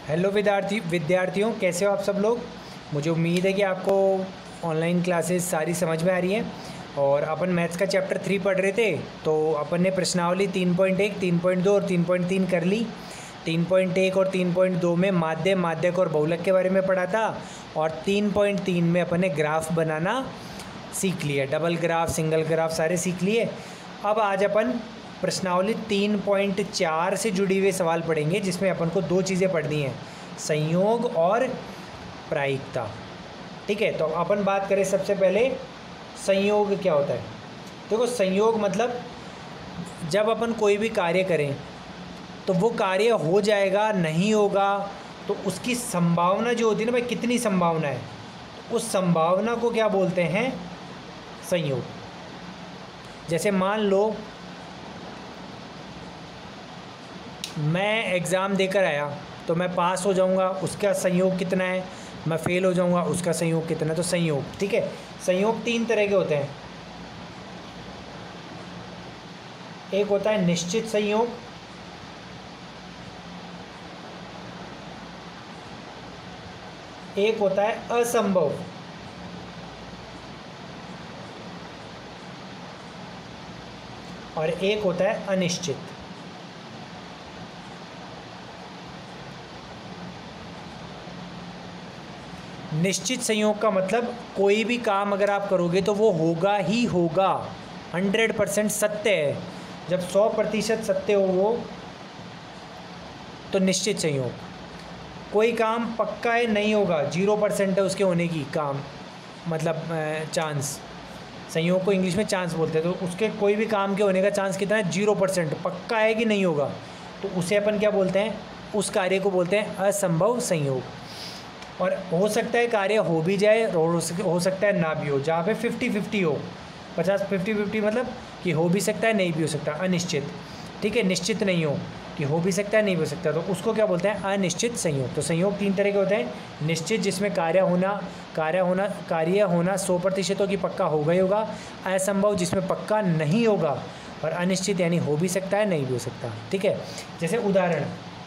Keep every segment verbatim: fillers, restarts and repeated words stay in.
Hello विद्यार्थी विद्यार्थियों कैसे हो आप सब लोग। मुझे उम्मीद है कि आपको ऑनलाइन क्लासेस सारी समझ में आ रही हैं। और अपन मैथ्स का चैप्टर थ्री पढ़ रहे थे, तो अपन ने प्रश्नावली तीन पॉइंट एक, तीन पॉइंट दो और तीन पॉइंट तीन कर ली। तीन पॉइंट एक और तीन पॉइंट दो में माध्य माध्यक और बहुलक के बारे में पढ़ा था, और तीन पॉइंट तीन में अपन ने ग्राफ बनाना सीख लिया, डबल ग्राफ, सिंगल ग्राफ सारे सीख लिए। अब आज अपन प्रश्नावली तीन पॉइंट चार से जुड़ी हुए सवाल पढ़ेंगे, जिसमें अपन को दो चीज़ें पढ़नी हैं, संयोग और प्रायिकता। ठीक है, तो अपन बात करें सबसे पहले संयोग क्या होता है। देखो, संयोग मतलब जब अपन कोई भी कार्य करें तो वो कार्य हो जाएगा नहीं होगा, तो उसकी संभावना जो होती है ना भाई, कितनी संभावना है, तो उस संभावना को क्या बोलते हैं, संयोग। जैसे मान लो मैं एग्ज़ाम देकर आया तो मैं पास हो जाऊंगा, उसका संयोग कितना है, मैं फेल हो जाऊंगा, उसका संयोग कितना है, तो संयोग। ठीक है, संयोग तीन तरह के होते हैं। एक होता है निश्चित संयोग, एक होता है असंभव, और एक होता है अनिश्चित। निश्चित संयोग का मतलब कोई भी काम अगर आप करोगे तो वो होगा ही होगा, हंड्रेड परसेंट सत्य है। जब सौ प्रतिशत सत्य हो वो, तो निश्चित संयोग। कोई काम पक्का है नहीं होगा, जीरो परसेंट है उसके होने की काम, मतलब चांस। संयोग को इंग्लिश में चांस बोलते हैं, तो उसके कोई भी काम के होने का चांस कितना है, जीरो परसेंट, पक्का है कि नहीं होगा, तो उसे अपन क्या बोलते हैं, उस कार्य को बोलते हैं असंभव संयोग। और हो सकता है कार्य हो भी जाए और हो सकता है ना भी हो, जहाँ पे फिफ्टी फिफ्टी हो, पचास फिफ्टी फिफ्टी मतलब कि हो भी सकता है नहीं भी हो सकता, अनिश्चित। ठीक है, निश्चित नहीं हो कि हो भी सकता है नहीं भी हो सकता, तो उसको क्या बोलते हैं, अनिश्चित संयोग। तो संयोग तीन तरह के होते हैं, निश्चित जिसमें कार्य होना कार्य होना कार्य होना सौ प्रतिशत हो कि पक्का होगा ही होगा, असंभव जिसमें पक्का नहीं होगा, और अनिश्चित यानी हो भी सकता है नहीं भी हो सकता। ठीक है, जैसे उदाहरण,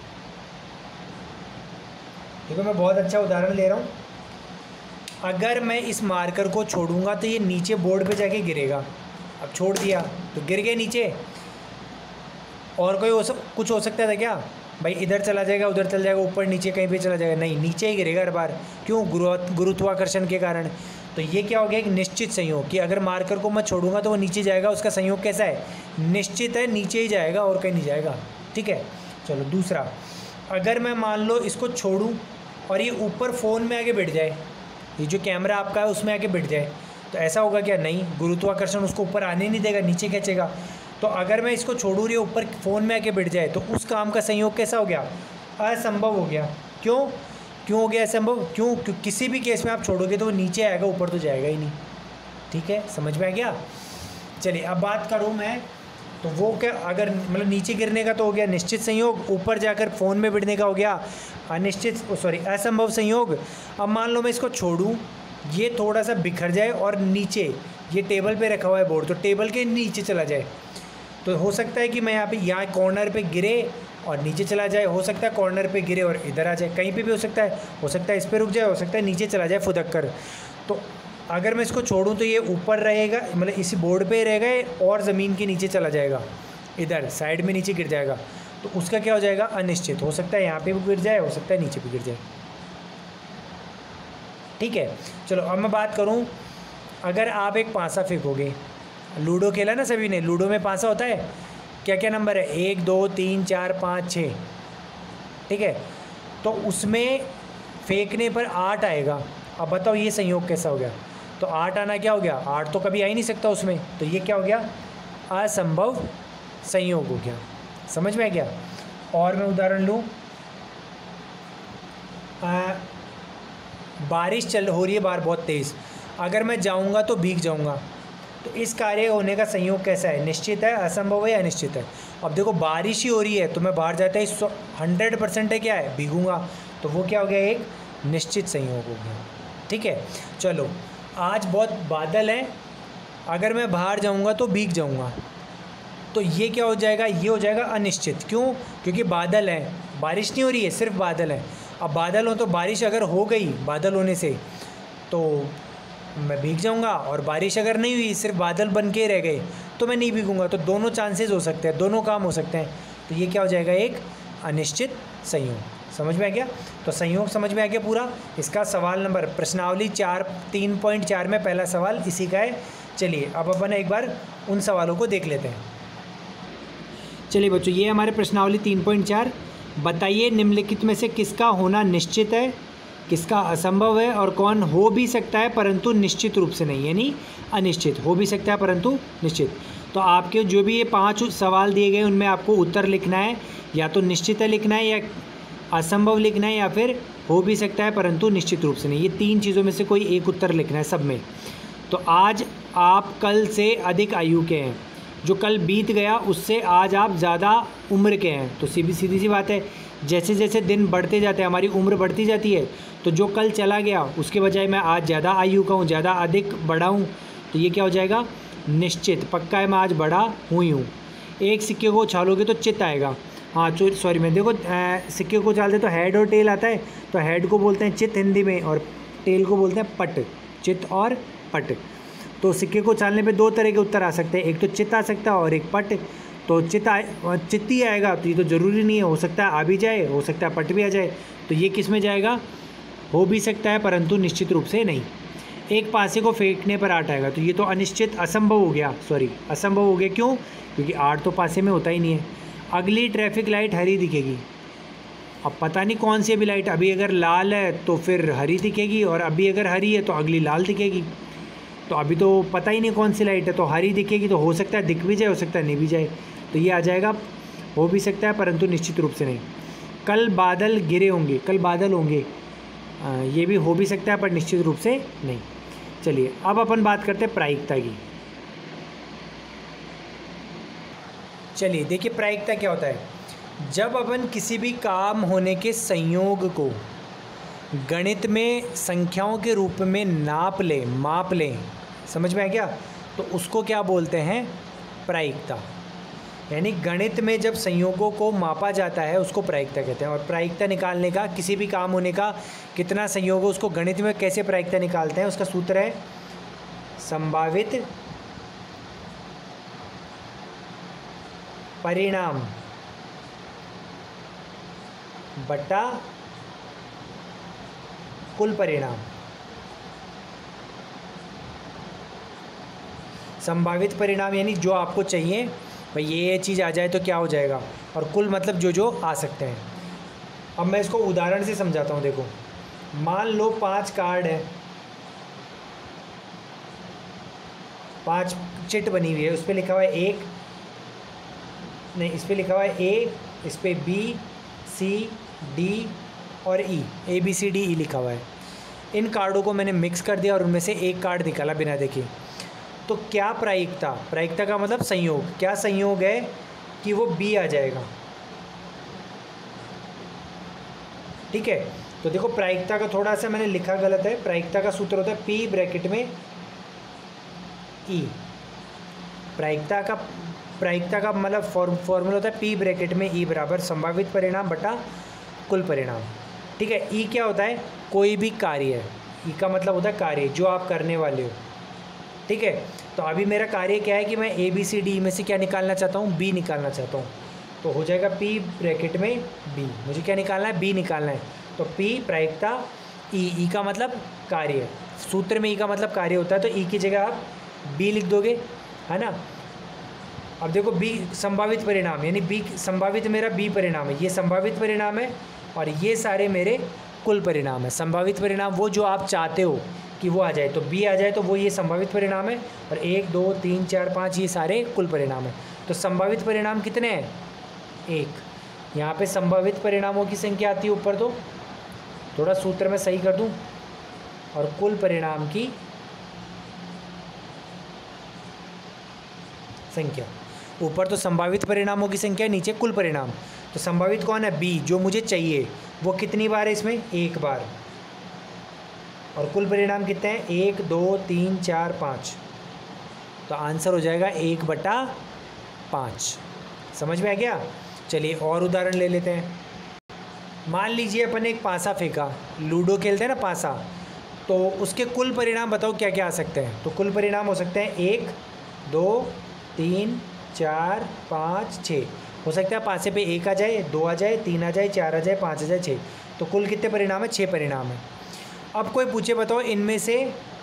देखो मैं बहुत अच्छा उदाहरण ले रहा हूँ। अगर मैं इस मार्कर को छोड़ूंगा तो ये नीचे बोर्ड पे जाके गिरेगा। अब छोड़ दिया तो गिर गए नीचे, और कोई हो सक कुछ हो सकता था क्या भाई, इधर चला जाएगा उधर चला जाएगा ऊपर नीचे कहीं पे चला जाएगा, नहीं, नीचे ही गिरेगा हर बार। क्यों, गुरु गुरुत्वाकर्षण के कारण। तो ये क्या हो गया, एक निश्चित संयोग, कि अगर मार्कर को मैं छोड़ूंगा तो वो नीचे जाएगा। उसका संयोग कैसा है, निश्चित है, नीचे ही जाएगा और कहीं नहीं जाएगा। ठीक है, चलो दूसरा, अगर मैं मान लो इसको छोड़ूँ और ये ऊपर फ़ोन में आके बैठ जाए, ये जो कैमरा आपका है उसमें आके बैठ जाए, तो ऐसा होगा क्या, नहीं, गुरुत्वाकर्षण उसको ऊपर आने नहीं देगा, नीचे खींचेगा। तो अगर मैं इसको छोड़ूँ ये ऊपर फ़ोन में आके बैठ जाए, तो उस काम का संयोग कैसा हो गया, असंभव हो गया। क्यों क्यों हो गया असंभव, क्यों, क्यों किसी भी केस में आप छोड़ोगे तो वो नीचे आएगा, ऊपर तो जाएगा ही नहीं। ठीक है, समझ में आ गया। चलिए अब बात करूँ मैं, तो वो क्या, अगर मतलब नीचे गिरने का तो हो गया निश्चित संयोग, ऊपर जाकर फ़ोन में बैठने का हो गया अनिश्चित सॉरी असंभव संयोग। अब मान लो मैं इसको छोड़ूं, ये थोड़ा सा बिखर जाए और नीचे, ये टेबल पे रखा हुआ है बोर्ड, तो टेबल के नीचे चला जाए, तो हो सकता है कि मैं यहाँ पे यहाँ कॉर्नर पे गिरे और नीचे चला जाए, हो सकता है कॉर्नर पे गिरे और इधर आ जाए, कहीं पे भी हो सकता है हो सकता है इस पर रुक जाए, हो सकता है नीचे चला जाए फुदक कर। तो अगर मैं इसको छोड़ूं तो ये ऊपर रहेगा, मतलब इसी बोर्ड पे रहेगा, और ज़मीन के नीचे चला जाएगा, इधर साइड में नीचे गिर जाएगा, तो उसका क्या हो जाएगा, अनिश्चित। हो सकता है यहाँ पे भी गिर जाए, हो सकता है नीचे भी गिर जाए। ठीक है, चलो अब मैं बात करूँ, अगर आप एक पासा फेंकोगे, लूडो खेला ना सभी ने, लूडो में पासा होता है, क्या क्या नंबर है, एक दो तीन चार पाँच छः। ठीक है, तो उसमें फेंकने पर आठ आएगा। अब बताओ ये संयोग कैसा हो गया, तो आठ आना क्या हो गया, आठ तो कभी आ ही नहीं सकता उसमें, तो ये क्या हो गया, असंभव संयोग हो गया। समझ में आ गया। और मैं उदाहरण लूँ, बारिश चल हो रही है बाहर बहुत तेज़, अगर मैं जाऊँगा तो भीग जाऊँगा, तो इस कार्य होने का संयोग कैसा है, निश्चित है, असंभव है, अनिश्चित है। अब देखो बारिश ही हो रही है तो मैं बाहर जाता ही हंड्रेड परसेंट है क्या है, भीगूँगा, तो वो क्या हो गया, एक निश्चित संयोग हो गया। ठीक है, चलो आज बहुत बादल है, अगर मैं बाहर जाऊंगा तो भीग जाऊंगा, तो ये क्या हो जाएगा, ये हो जाएगा अनिश्चित। क्यों? क्योंकि बादल है, बारिश नहीं हो रही है, सिर्फ बादल है। अब बादल हो तो बारिश अगर हो गई, बादल होने से तो मैं भीग जाऊंगा, और बारिश अगर नहीं हुई, सिर्फ बादल बन के रह गए, तो मैं नहीं भीगूंगा। तो दोनों चांसेस हो सकते हैं, दोनों काम हो सकते हैं। तो ये क्या हो जाएगा, एक अनिश्चित संयोग। समझ में आ गया? तो संयोग समझ में आ गया पूरा। इसका सवाल नंबर प्रश्नावली चार तीन पॉइंट चार में पहला सवाल इसी का है। चलिए अब अपन एक बार उन सवालों को देख लेते हैं। चलिए बच्चों, ये हमारे प्रश्नावली तीन पॉइंट चार। बताइए निम्नलिखित में से किसका होना निश्चित है, किसका असंभव है, और कौन हो भी सकता है परंतु निश्चित रूप से नहीं, यानी अनिश्चित। हो भी सकता है परंतु निश्चित। तो आपके जो भी ये पांच सवाल दिए गए उनमें आपको उत्तर लिखना है, या तो निश्चित है लिखना है, या असंभव लिखना है, या फिर हो भी सकता है परंतु निश्चित रूप से नहीं। ये तीन चीज़ों में से कोई एक उत्तर लिखना है सब में। तो आज आप कल से अधिक आयु के हैं, जो कल बीत गया उससे आज आप ज़्यादा उम्र के हैं। तो सीधी सीधी सी बात है, जैसे जैसे दिन बढ़ते जाते हैं हमारी उम्र बढ़ती जाती है, तो जो कल चला गया उसके बजाय मैं आज ज़्यादा आयु का हूँ, ज़्यादा अधिक बड़ा हूँ। तो ये क्या हो जाएगा, निश्चित। पक्का है मैं आज बड़ा हुई हूँ। एक सिक्के को उछालोगे तो चित आएगा। हाँ सॉरी मैं देखो सिक्के को उछालते तो हेड और टेल आता है, तो हेड को बोलते हैं चित हिंदी में, और टेल को बोलते हैं पट। चित और पट। तो सिक्के को उछालने पे दो तरह के उत्तर आ सकते हैं, एक तो चित आ सकता है और एक पट। तो चित आए चित ही आएगा, तो ये तो ज़रूरी नहीं है, हो सकता है आ भी जाए, हो सकता है पट भी आ जाए। तो ये किस में जाएगा, हो भी सकता है परंतु निश्चित रूप से नहीं। एक पासे को फेंकने पर आठ आएगा, तो ये तो अनिश्चित असंभव हो गया, सॉरी असंभव हो गया। क्यों? क्योंकि आठ तो पासे में होता ही नहीं है। अगली ट्रैफिक लाइट हरी दिखेगी। अब पता नहीं कौन सी अभी लाइट, अभी अगर लाल है तो फिर हरी दिखेगी, और अभी अगर हरी है तो अगली लाल दिखेगी। तो अभी तो पता ही नहीं कौन सी लाइट है, तो हरी दिखेगी, तो हो सकता है दिख भी जाए, हो सकता है नहीं भी जाए। तो ये आ जाएगा हो भी सकता है परंतु निश्चित रूप से नहीं। कल बादल गिरे होंगे, कल बादल होंगे, आ, ये भी हो भी सकता है पर निश्चित रूप से नहीं। चलिए अब अपन बात करते हैं प्रायिकता की। चलिए देखिए प्रायिकता क्या होता है। जब अपन किसी भी काम होने के संयोग को गणित में संख्याओं के रूप में नाप लें, माप लें, समझ में आ गया, तो उसको क्या बोलते हैं, प्रायिकता। यानी गणित में जब संयोगों को मापा जाता है उसको प्रायिकता कहते हैं। और प्रायिकता निकालने का, किसी भी काम होने का कितना संयोग हो उसको गणित में कैसे प्रायिकता निकालते हैं, उसका सूत्र है संभावित परिणाम बटा कुल परिणाम। संभावित परिणाम यानी जो आपको चाहिए भाई, ये ये चीज़ आ जाए तो क्या हो जाएगा, और कुल मतलब जो जो आ सकते हैं। अब मैं इसको उदाहरण से समझाता हूँ। देखो मान लो पांच कार्ड है, पांच चिट बनी हुई है, उस पर लिखा हुआ है एक, नहीं इस पर लिखा हुआ है ए, इस पर बी सी डी और ई, A B C D E लिखा हुआ है। इन कार्डों को मैंने मिक्स कर दिया और उनमें से एक कार्ड निकाला बिना देखे। तो क्या प्रायिकता, प्रायिकता का मतलब संयोग, क्या संयोग है कि वो बी आ जाएगा। ठीक है, तो देखो प्रायिकता का थोड़ा सा मैंने लिखा गलत है। प्रायिकता का सूत्र होता है पी ब्रैकेट में ई। प्रायिकता का प्रायिकता का मतलब फॉर्मूला होता है पी ब्रैकेट में ई बराबर संभावित परिणाम बटा कुल परिणाम। ठीक है, ई क्या होता है, कोई भी कार्य है। ई का मतलब होता है कार्य, जो आप करने वाले हो। ठीक है, तो अभी मेरा कार्य क्या है कि मैं ए बी सी डी में से क्या निकालना चाहता हूँ, बी निकालना चाहता हूँ। तो हो जाएगा पी ब्रैकेट में बी, मुझे क्या निकालना है, बी निकालना है। तो पी प्रायिकता ई, ई का मतलब कार्य, सूत्र में ई का मतलब कार्य होता है, तो ई की जगह आप बी लिख दोगे, है ना। अब देखो बी संभावित परिणाम, यानी बी संभावित मेरा बी परिणाम है, ये संभावित परिणाम है, और ये सारे मेरे कुल परिणाम है। संभावित परिणाम वो जो आप चाहते हो कि वो आ जाए, तो बी आ जाए तो वो ये संभावित परिणाम है, और एक दो तीन चार पाँच ये सारे कुल परिणाम है। तो संभावित परिणाम कितने हैं, एक। यहाँ पे संभावित परिणामों की संख्या आती है ऊपर, तो थोड़ा सूत्र में सही कर दूँ, और कुल परिणाम की संख्या। ऊपर तो संभावित परिणामों की संख्या, नीचे कुल परिणाम। तो संभावित कौन है, बी, जो मुझे चाहिए, वो कितनी बार है इसमें, एक बार। और कुल परिणाम कितने हैं, एक दो तीन चार पाँच। तो आंसर हो जाएगा एक बटा पाँच। समझ में आ गया। चलिए और उदाहरण ले लेते हैं। मान लीजिए अपन ने एक पासा फेंका, लूडो खेलते हैं ना पासा, तो उसके कुल परिणाम बताओ क्या क्या आ सकते हैं। तो कुल परिणाम हो सकते हैं एक, दो, तीन, चार, पाँच, छः। हो सकता है पासे पे एक आ जाए, दो आ जाए, तीन आ जाए, चार आ जाए, पाँच आ जाए, छः। तो कुल कितने परिणाम है? छः परिणाम है। अब कोई पूछे बताओ इनमें से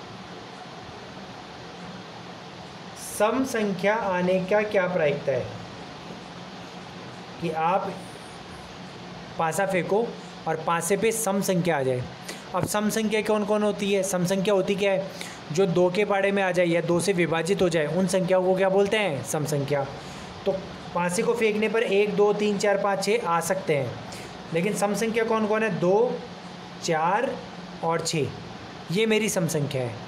सम संख्या आने का क्या प्रायिकता है, कि आप पासा फेंको और पासे पे सम संख्या आ जाए। अब सम संख्या कौन कौन होती है? सम संख्या होती क्या है? जो दो के पाड़े में आ जाए या दो से विभाजित हो जाए, उन संख्याओं को क्या बोलते हैं? सम संख्या। तो पासे को फेंकने पर एक, दो, तीन, चार, पाँच, छः आ सकते हैं, लेकिन सम संख्या कौन कौन है? दो, चार और छः, ये मेरी सम संख्या है।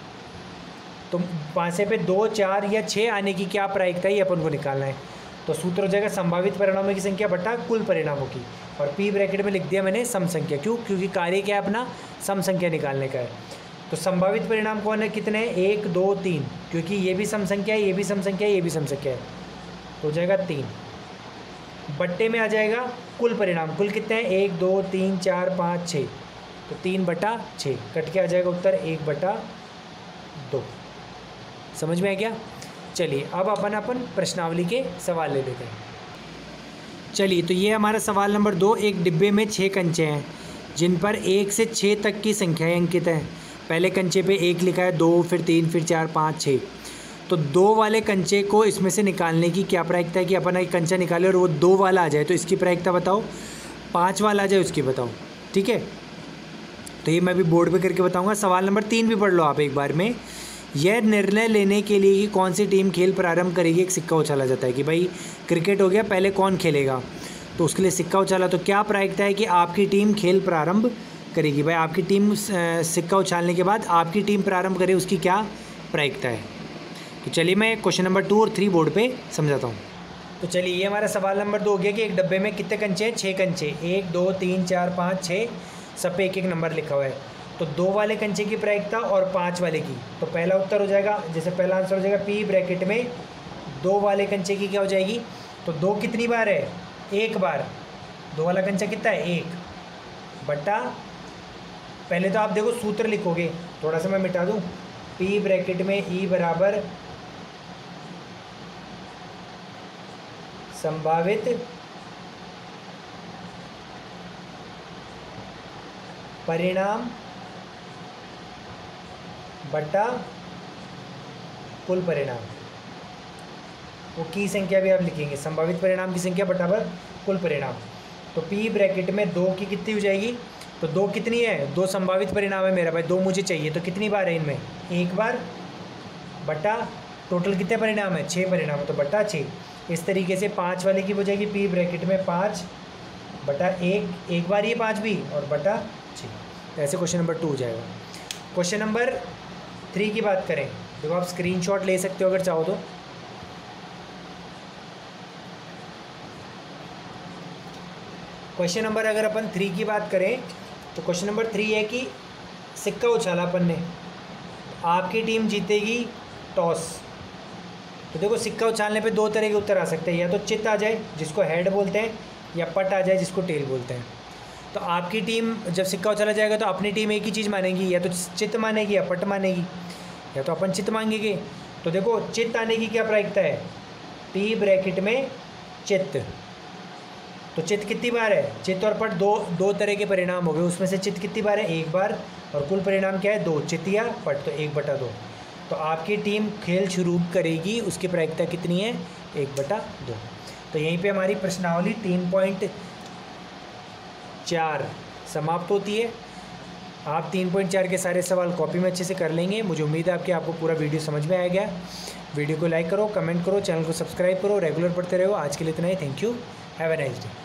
तो पासे पे दो, चार या छः आने की क्या प्रायिकता है, ये अपन को निकालना है। तो सूत्र हो जाएगा संभावित परिणामों की संख्या बटा कुल परिणामों की, और पी ब्रैकेट में लिख दिया मैंने सम संख्या। क्यों? क्योंकि कार्य क्या है अपना? सम संख्या निकालने का है। तो संभावित परिणाम कौन है? कितने हैं? एक, दो, तीन, क्योंकि ये भी सम संख्या है, ये भी सम संख्या है, ये भी सम संख्या है, तो हो जाएगा तीन। बट्टे में आ जाएगा कुल परिणाम। कुल कितने हैं? एक, दो, तीन, चार, पाँच, छः, तो तीन बटा छः, कट के आ जाएगा उत्तर एक बटा दो। समझ में आ गया? चलिए अब अपन अपन प्रश्नावली के सवाल ले लेते हैं। चलिए, तो ये हमारा सवाल नंबर दो। एक डिब्बे में छः कंचे हैं जिन पर एक से छः तक की संख्याएं अंकित हैं। पहले कंचे पे एक लिखा है, दो, फिर तीन, फिर चार, पाँच, छः। तो दो वाले कंचे को इसमें से निकालने की क्या प्रायिकता है, कि अपन एक कंचा निकाले और वो दो वाला आ जाए, तो इसकी प्रायिकता बताओ। पाँच वाला आ जाए उसकी बताओ। ठीक है, तो ये मैं भी बोर्ड पे करके बताऊंगा। सवाल नंबर तीन भी पढ़ लो आप एक बार में। यह निर्णय लेने के लिए कि कौन सी टीम खेल प्रारंभ करेगी, एक सिक्का उछाला जाता है कि भाई क्रिकेट हो गया, पहले कौन खेलेगा, तो उसके लिए सिक्का उछाला। तो क्या प्रायिकता है कि आपकी टीम खेल प्रारंभ करेगी? भाई आपकी टीम सिक्का उछालने के बाद आपकी टीम प्रारंभ करे, उसकी क्या प्रायिकता है? तो चलिए मैं क्वेश्चन नंबर टू और थ्री बोर्ड पे समझाता हूँ। तो चलिए, ये हमारा सवाल नंबर दो हो गया कि एक डब्बे में कितने कंचे हैं? छः कंचे। एक, दो, तीन, चार, पाँच, छः, सब पे एक एक नंबर लिखा हुआ है। तो दो वाले कंचे की प्रायिकता और पाँच वाले की। तो पहला उत्तर हो जाएगा, जैसे पहला आंसर हो जाएगा पी ब्रैकेट में दो वाले कंचे की क्या हो जाएगी? तो दो कितनी बार है? एक बार। दो वाला कंचा कितना है? एक बटा, पहले तो आप देखो सूत्र लिखोगे, थोड़ा सा मैं मिटा दूँ। पी ब्रैकेट में ई बराबर संभावित परिणाम बटा कुल परिणाम। वो की संख्या भी आप लिखेंगे, संभावित परिणाम की संख्या बटाबर कुल परिणाम। तो पी ब्रैकेट में दो की कितनी हो जाएगी? तो दो कितनी है? दो संभावित परिणाम है मेरा भाई, दो मुझे चाहिए, तो कितनी बार है इनमें? एक बार बटा टोटल कितने परिणाम है? छः परिणाम है, तो बटा छः। इस तरीके से पाँच वाले की हो जाएगी पी ब्रैकेट में पाँच बटा एक, एक बार ये पाँच भी, और बटा छः। ऐसे क्वेश्चन नंबर टू हो जाएगा। क्वेश्चन नंबर थ्री की बात करें, देखो आप स्क्रीनशॉट ले सकते हो अगर चाहो तो। क्वेश्चन नंबर अगर अपन थ्री की बात करें, तो क्वेश्चन नंबर थ्री है कि सिक्का उछाला अपन ने, आपकी टीम जीतेगी टॉस। तो देखो सिक्का उछालने पे दो तरह के उत्तर आ सकते हैं, या तो चित आ जाए जिसको हेड बोलते हैं, या पट आ जाए जिसको टेल बोलते हैं। तो आपकी टीम जब सिक्का उछाला जाएगा तो अपनी टीम एक ही चीज़ मानेगी, या तो चित मानेगी या पट मानेगी, या तो अपन चित मांगेंगे। तो देखो चित आने की क्या प्रायिकता है? पी ब्रैकेट में चित। तो चित कितनी बार है? चित और पट दो दो तरह के परिणाम हो गए, उसमें से चित कितनी बार है? एक बार। और कुल परिणाम क्या है? दो। चित या पट, तो एक बटा दो। तो आपकी टीम खेल शुरू करेगी, उसकी प्रायिकता कितनी है? एक बटा दो। तो यहीं पे हमारी प्रश्नावली तीन पॉइंट चार समाप्त होती है। आप तीन पॉइंट चार के सारे सवाल कॉपी में अच्छे से कर लेंगे। मुझे उम्मीद है आपके आपको पूरा वीडियो समझ में आ गया। वीडियो को लाइक करो, कमेंट करो, चैनल को सब्सक्राइब करो, रेगुलर पढ़ते रहो। आज के लिए इतना ही। Thank you, have a nice day.